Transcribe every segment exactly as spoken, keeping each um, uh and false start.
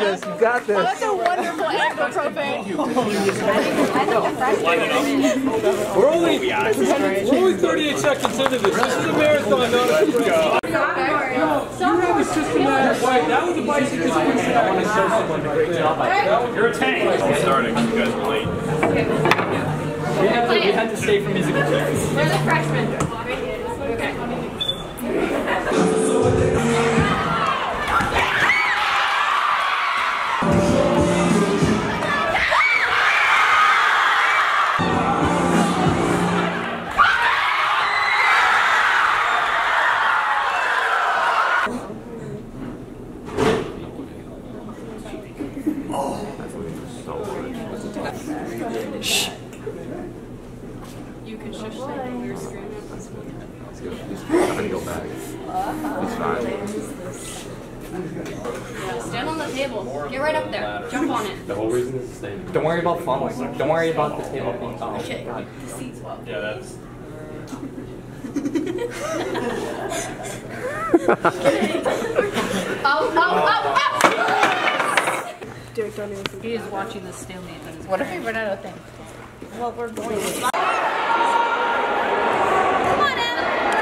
this. You got this. That's a wonderful angle, Propane. We're only, we're only thirty-eight seconds into this. This is a marathon, not a sprint. You have a systematic way. That was a bicycle just pushing out. I want to show someone the great job. You're a tank. Starting. You guys were late. We had to, we had to stay for musical chairs. Where's the freshman? Okay. Shh. You can shush that your screen. Let's go. I'm gonna go back. It's fine. Yeah, stand on the table. Get right up there. Jump on it. The whole reason is staying. Don't worry about funnels. Don't worry about the table being funneled. Okay. The seats well. Yeah, that's. Oh, oh, oh, oh! He is watching the stalemate. What if we run out of things? Well, we're going. Come on, Em.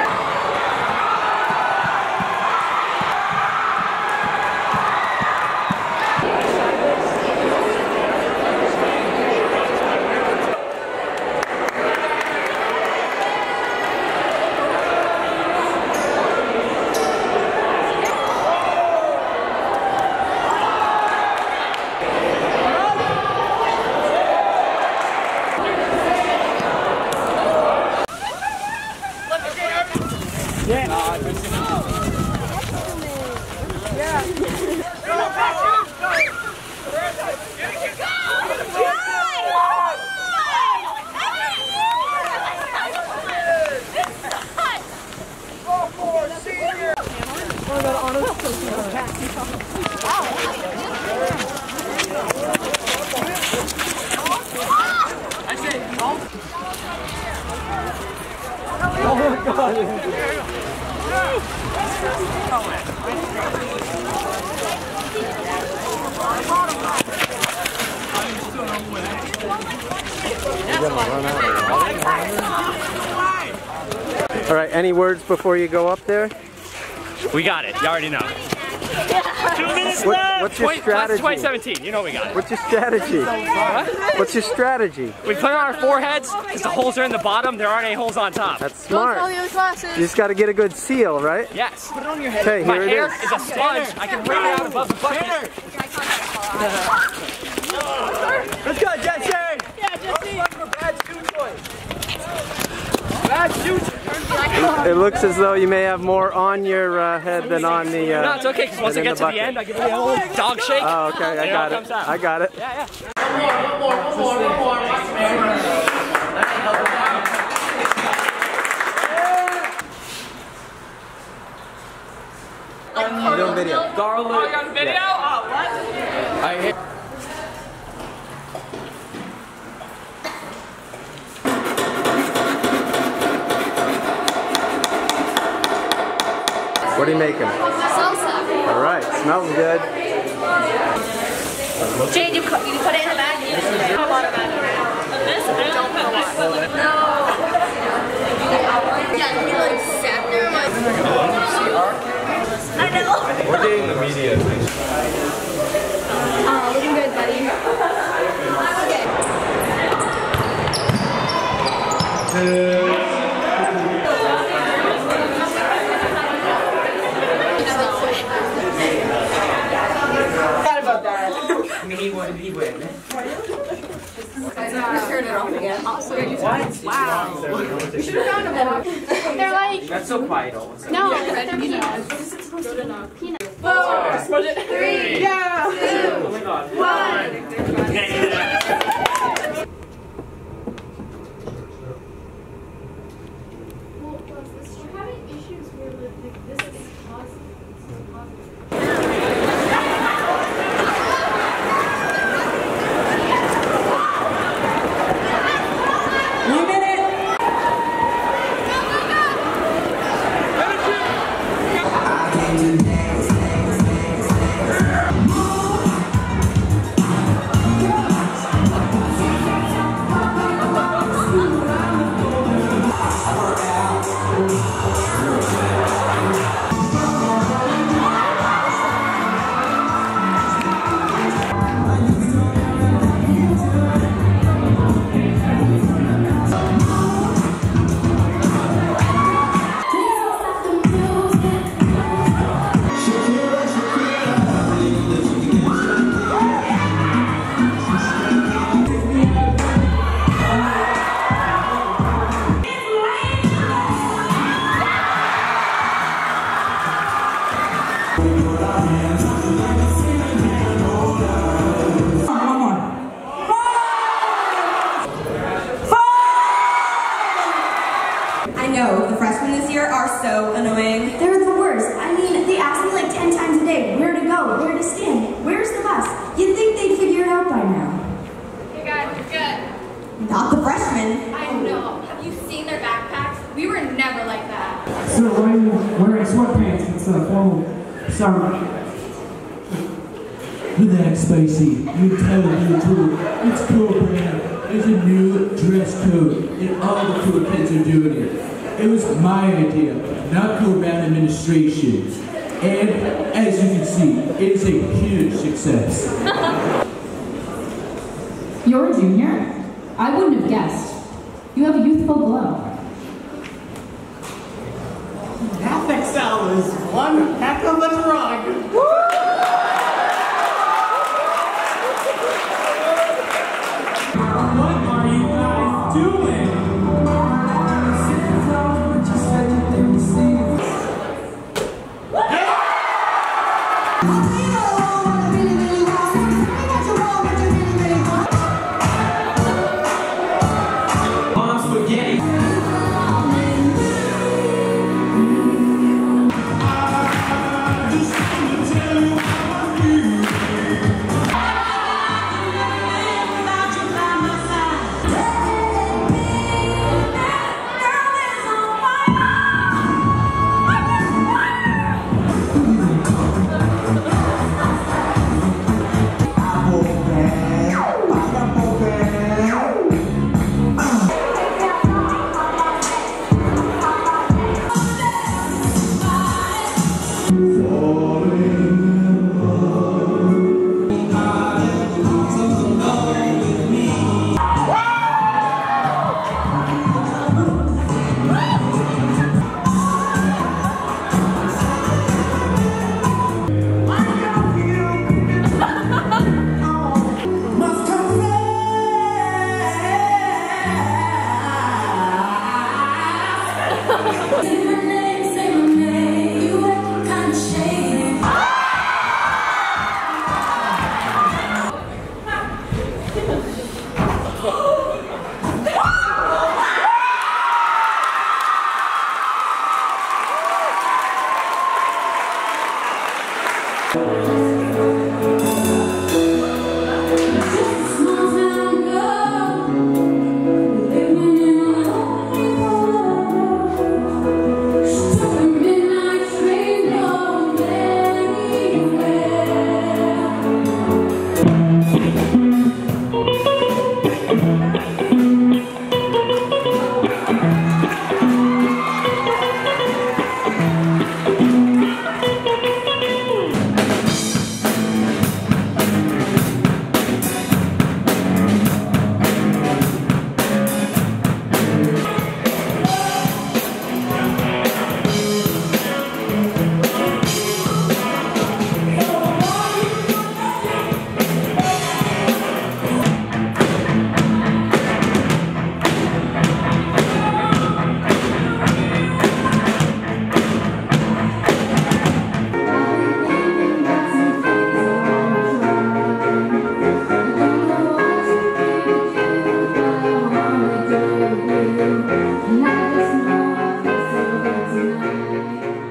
All right, any words before you go up there? We got it. You already know. Two minutes What, left. what's your twenty, strategy? twenty seventeen. You know we got it. What's your strategy? What? What's your strategy? We put it on our foreheads because the holes are in the bottom. There aren't any holes on top. That's smart. You just got to get a good seal, right? Yes. Put it on your head. Okay, My here it hair is. is a sponge. I can bring it out above the bucket. Let's go, Jesse! Yeah, Jesse. Bad shoe choice. Bad shoe choice. It looks as though you may have more on your uh, head than on the. Uh, No, it's okay because once I than in get to the bucket. end, I give it a little dog shake. Oh, okay, I and it got all it. comes out. I got it. Yeah, yeah. I'm doing video. Garlic. Oh, you got video? Yeah. Oh, what? I hit. What are you making? Salsa. All right, smells good. Jade, you put, you put it in the bag? This is a lot of bag. This? I don't put this. No. Yeah, he like sat there like. I know. We're getting the media attention. Oh, looking good, buddy. Okay. Me one, me win. Turn it off again. What? Wow. We should have found a box. They're like. That's so quiet all of a sudden. No, they're peanuts. Peanuts. Four, Three. yeah. Two. Oh my god. One. We're having issues where the, this is causing. so annoying. They're the worst. I mean, they ask me like ten times a day where to go, where to stand, where's the bus. You'd think they'd figure it out by now. Hey guys, you're good. Not the freshmen. I know. Have you seen their backpacks? We were never like that. So why are you wearing sweatpants instead of formal? Sorry. Relax, Spicy. You tell me the truth. It's cool, man. There's a new dress code, and all the cool kids are doing it. It was my idea, not Co-Brown administration. And as you can see, it is a huge success. You're a junior? I wouldn't have guessed. You have a youthful glow. That Excel is one heck of a drug. What are you guys doing? Tonight.